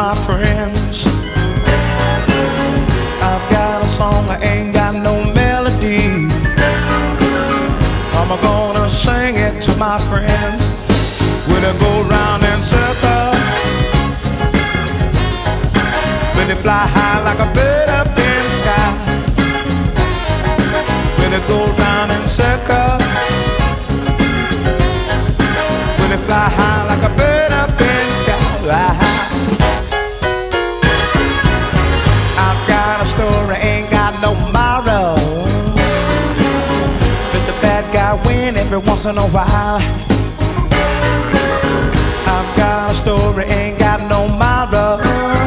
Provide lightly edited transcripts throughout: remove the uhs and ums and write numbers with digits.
my friends. I've got a song, I ain't got no melody. I'm gonna sing it to my friends. Will it go round in circles? Will it fly high like a bird up in the sky? Will it go round in circles? Will it fly high like a bird up in the sky? I've got a story, ain't got no tomorrow. Let the bad guy win every once in a while. I've got a story, ain't got no tomorrow.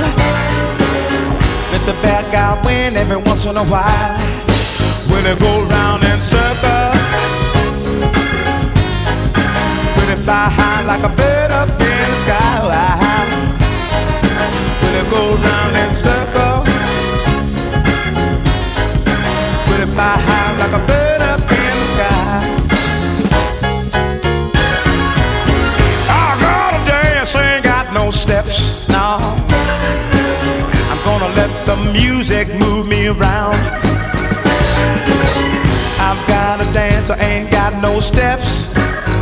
Let the bad guy win every once in a while. Will it go round in circles? Will it fly high like a bird up in the sky? Will it go round in circles? Will it fly high like a bird up in the sky? I gotta dance, ain't got no steps, no. I'm gonna let the music move me around. I've got a dance, I ain't got no steps.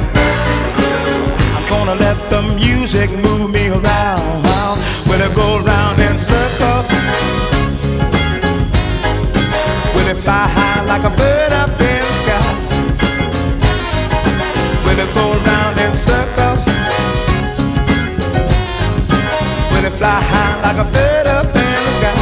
I'm gonna let the music move me around. Will it go round in circles? Will it fly high like a bird up in the sky? Will it go round in circles? Will it fly high like a bird up in the sky?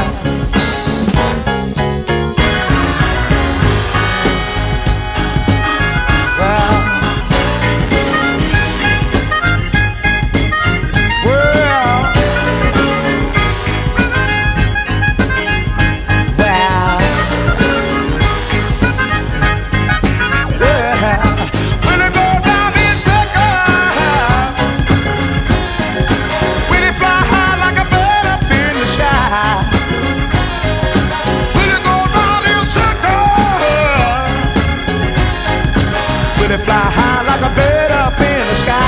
Fly high like a bird up in the sky.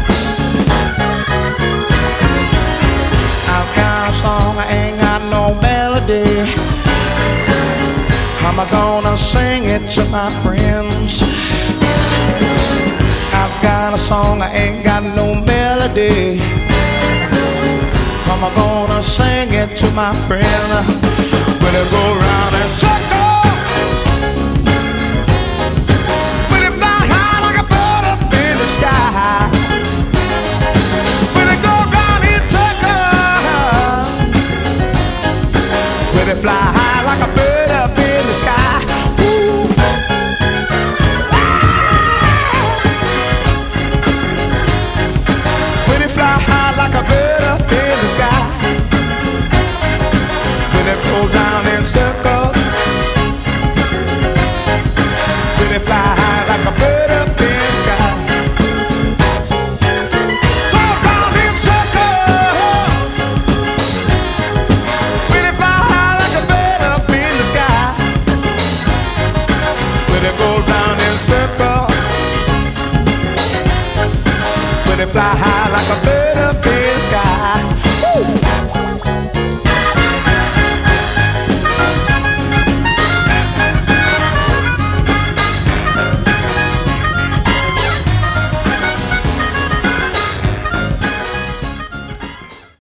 I've got a song, I ain't got no melody. I'm gonna sing it to my friends. I've got a song, I ain't got no melody. I'm gonna sing it to my friends. Will it go round and